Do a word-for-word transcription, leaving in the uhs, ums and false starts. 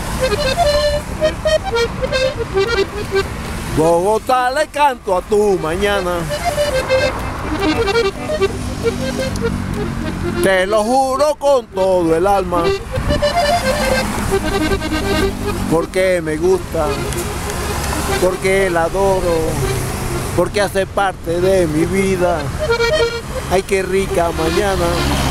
Bogotá, le canto a tu mañana. Te lo juro con todo el alma, porque me gusta, porque la adoro, porque hace parte de mi vida. Ay, qué rica mañana.